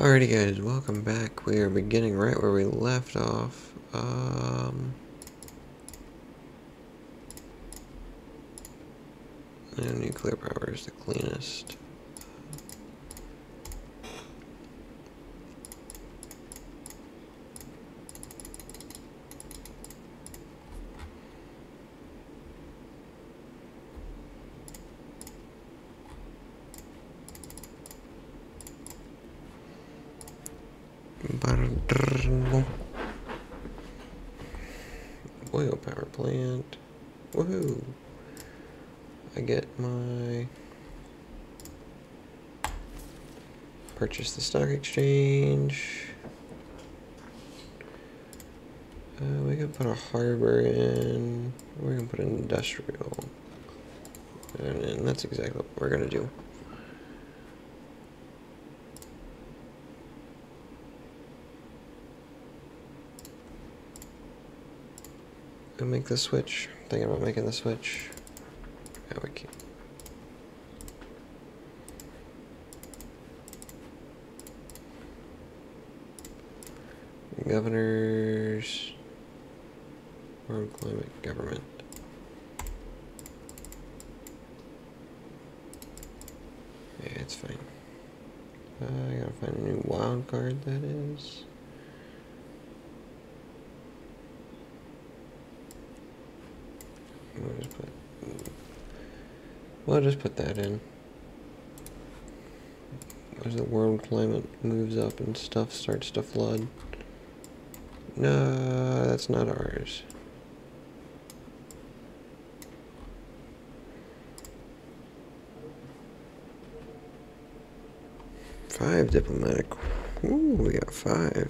Alrighty guys, welcome back. We are beginning right where we left off. Nuclear power is the cleanest. Oil power plant. Woohoo! I get my purchase the stock exchange. We can put a harbor in. We're gonna put an industrial, and that's exactly what we're gonna do. Go make the switch. Thinking about making the switch. Yeah, we can. Governors. World climate government. Yeah, it's fine. I gotta find a new wild card, that is. We'll just put that in. As the world climate moves up and stuff starts to flood. No, that's not ours. Five diplomatic. Ooh, we got 5.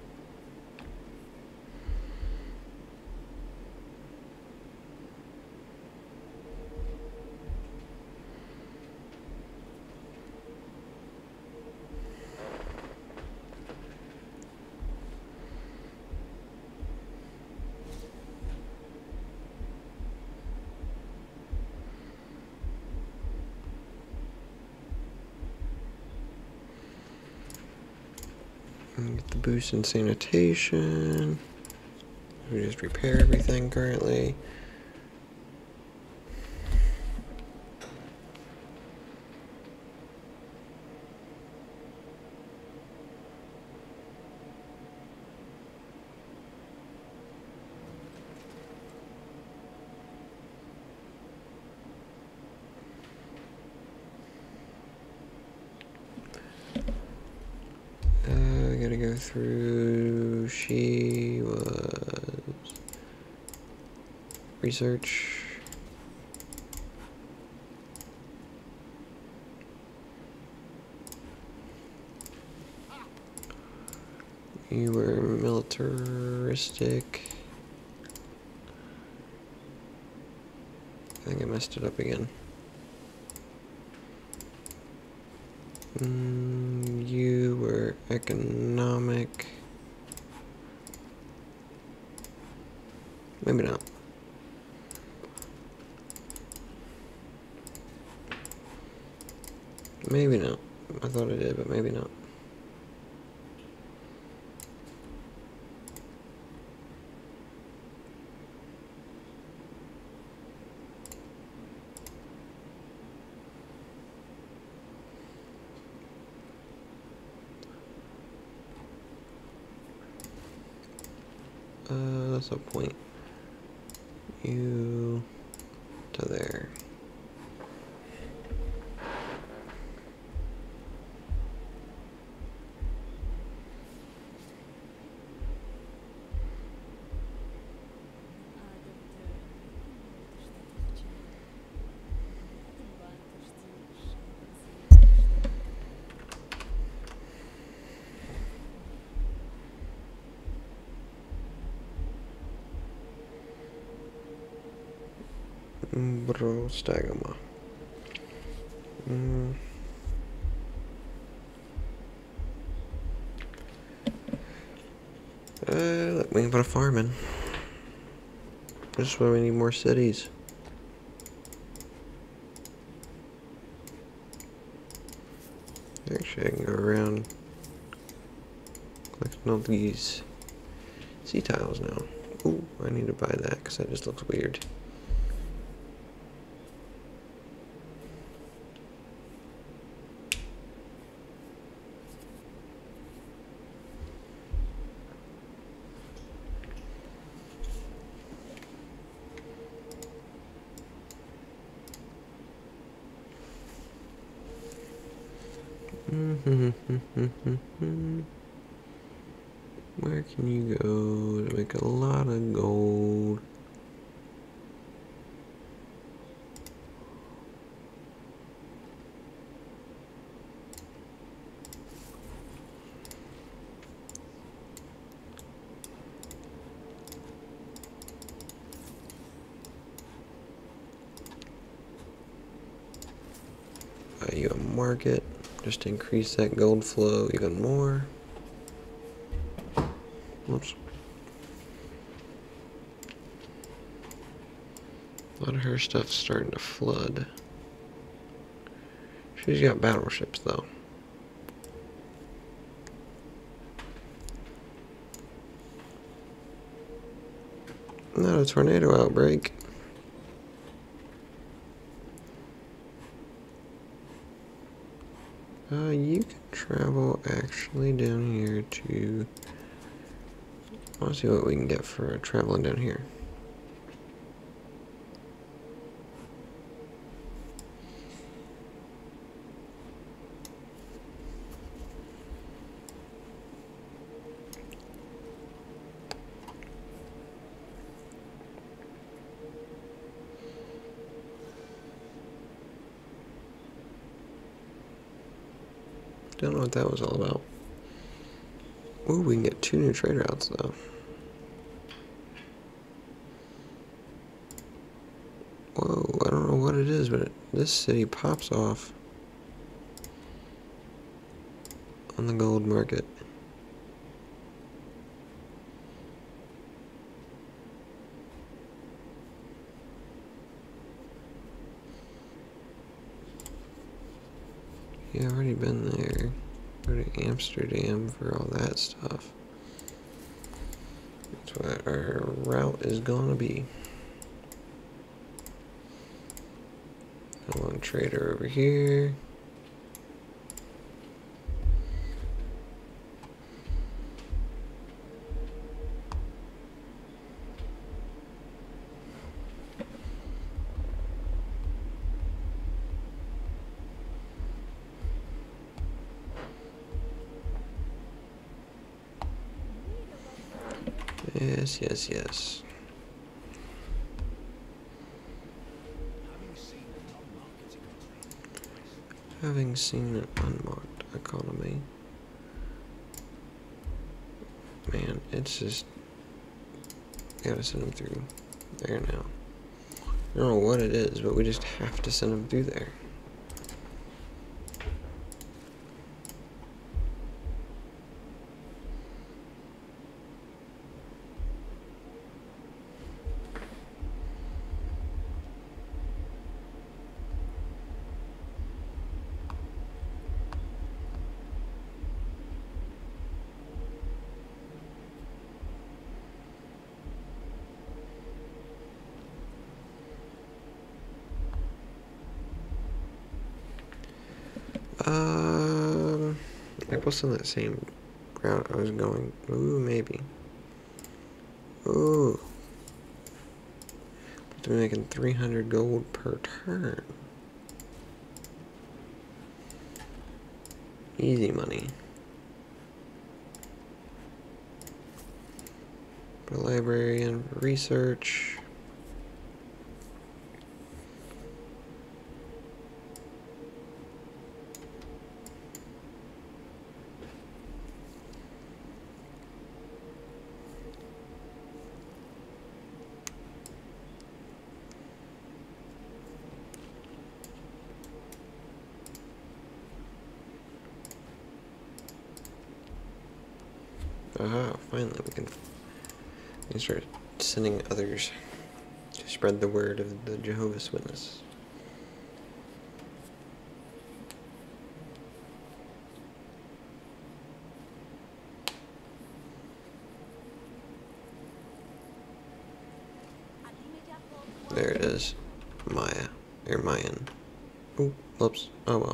Get the boost in sanitation. We just repair everything currently. Gotta go through. She was research. You were militaristic. I think I messed it up again. You were economic. Maybe not. Maybe not. I thought I did, but maybe not. That's a point. You to there. Stagma. Look, we can put a farm in. This is why we need more cities. Actually, I can go around collecting all these sea tiles now. Ooh, I need to buy that because that just looks weird. Where can you go to make a lot of gold? Buy you a market just to increase that gold flow even more. Whoops. A lot of her stuff's starting to flood. She's got battleships though. Not a tornado outbreak. You can travel actually down here to... I want to see what we can get for traveling down here. Don't know what that was all about. Ooh, we can get 2 new trade routes though. Whoa, I don't know what it is, but this city pops off on the gold market. Yeah, I've already been there. Go to Amsterdam for all that stuff. That's what our route is gonna be. One trader over here. Yes, yes, yes. Having seen an unmarked economy. Man, it's just... gotta send them through there now. I don't know what it is, but we just have to send them through there. I was on that same route I was going. Ooh, maybe. Ooh. We're making 300 gold per turn. Easy money. Put a librarian for research. Aha, finally we can start sending others to spread the word of the Jehovah's Witness. You're Mayan. Oh, whoops. Oh well.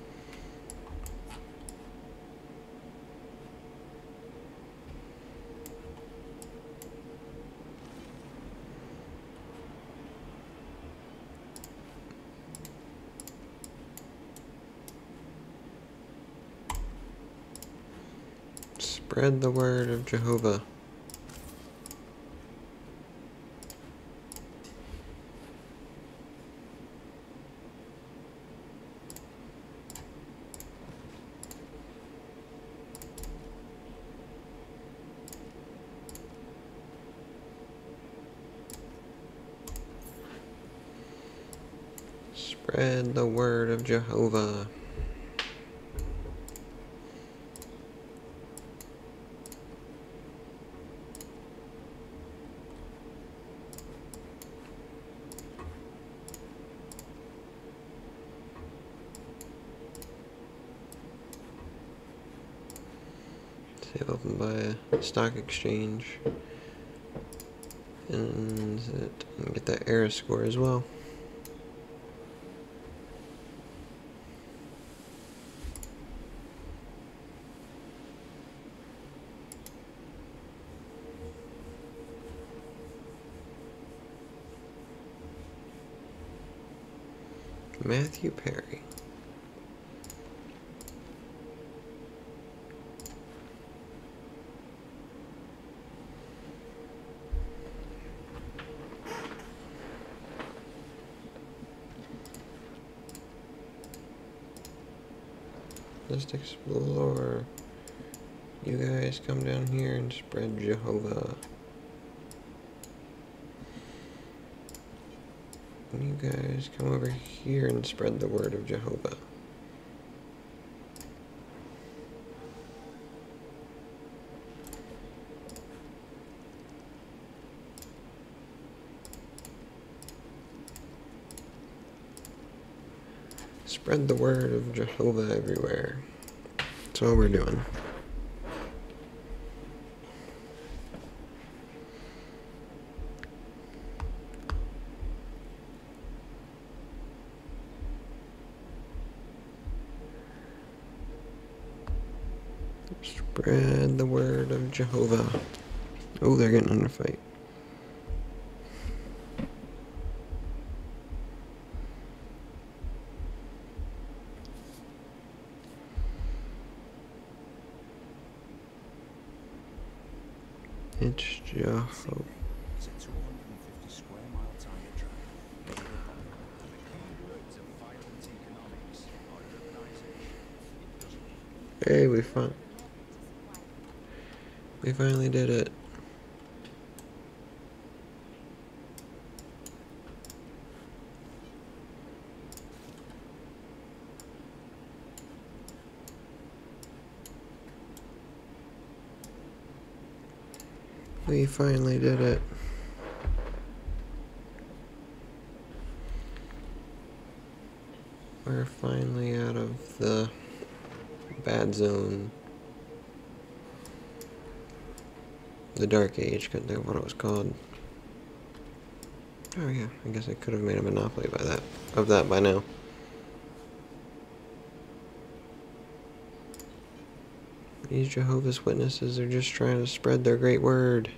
Spread the word of Jehovah. Spread the word of Jehovah. Save open by stock exchange. And get that era score as well. Matthew Perry. Let's explore. You guys come down here and spread Jehovah. You guys come over here and spread the word of Jehovah. Spread the word of Jehovah everywhere. That's all we're doing. Spread the word of Jehovah. Oh, they're getting in a fight. It's Jehovah. It's a 250 square mile target track. The key words of violent economics are urbanization. It doesn't. Hey, we finally did it. We finally did it. We're finally out of the bad zone. The Dark Age, couldn't think of what it was called. Oh yeah, I guess I could have made a monopoly of that by now. These Jehovah's Witnesses are just trying to spread their great word.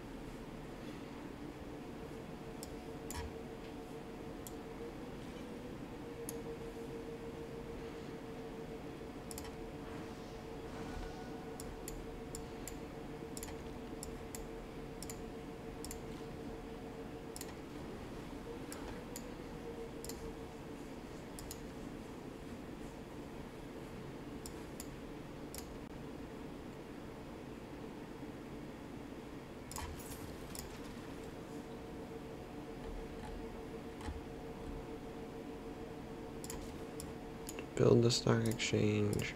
Build the stock exchange.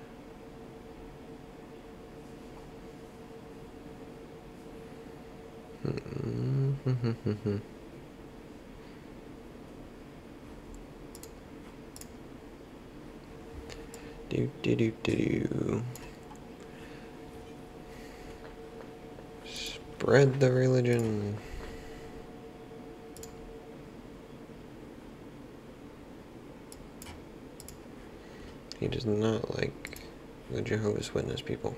Do. Spread the religion. He does not like the Jehovah's Witness people.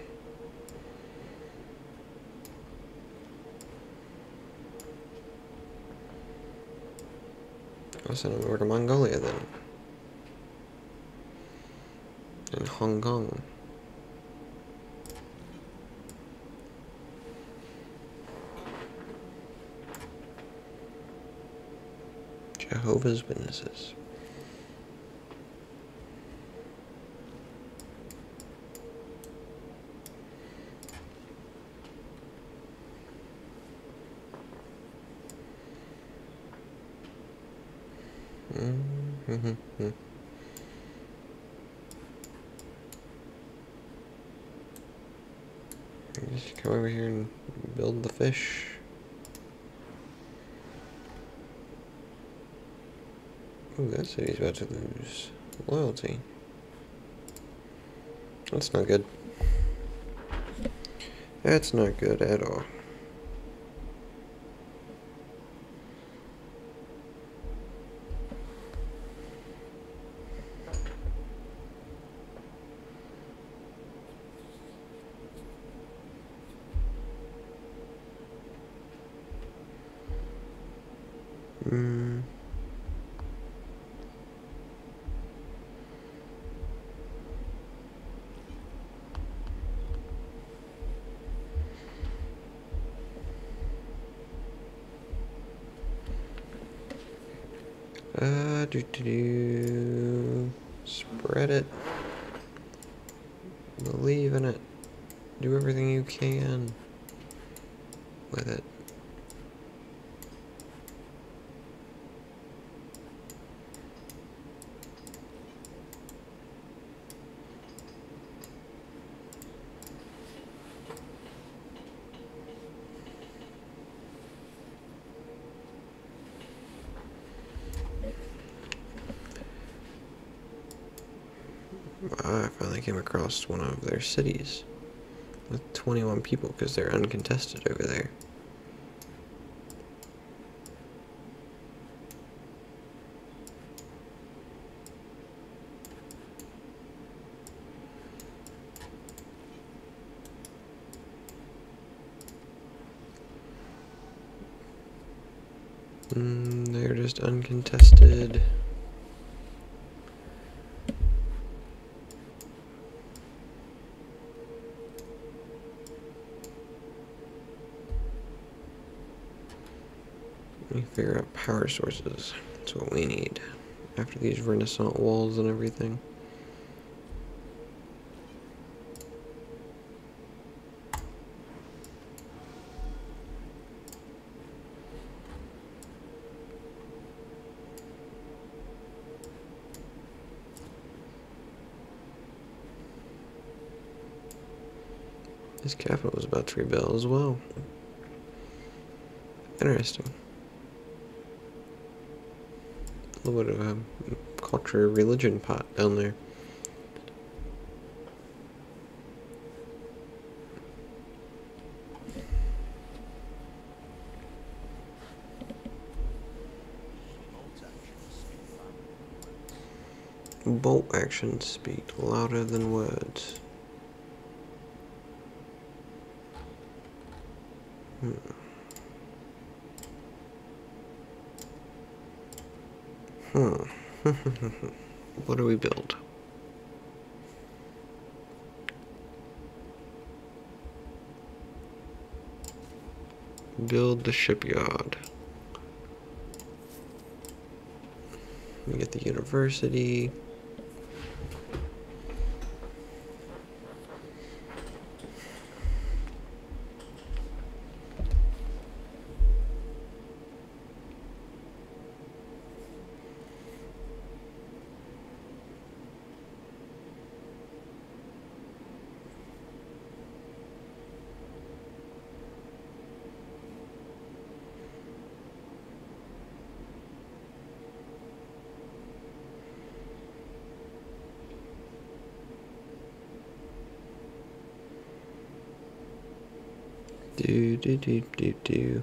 I'll send him over to Mongolia then. And Hong Kong. Jehovah's Witnesses. Just come over here and build the fish. Ooh, that city's about to lose loyalty. That's not good. That's not good at all. Spread it. Believe in it. Do everything you can with it. I finally came across one of their cities with 21 people because they're uncontested over there. They're just uncontested. Let me figure out power sources. That's what we need. After these Renaissance walls and everything. This capital was about to rebel as well. Interesting. A little bit of a culture religion pot down there. Bolt actions speak louder than words. What do we build? Build the shipyard. We get the university. Do.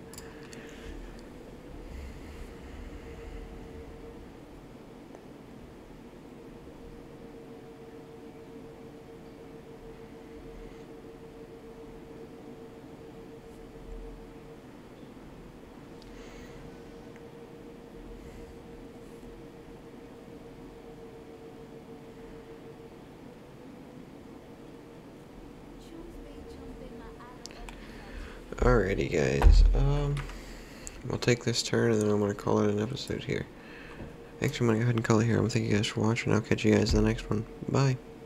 Alrighty, guys. I'll take this turn and then I'm gonna call it an episode here. Actually, I'm gonna go ahead and call it here. I'm gonna thank you guys for watching. I'll catch you guys in the next one. Bye.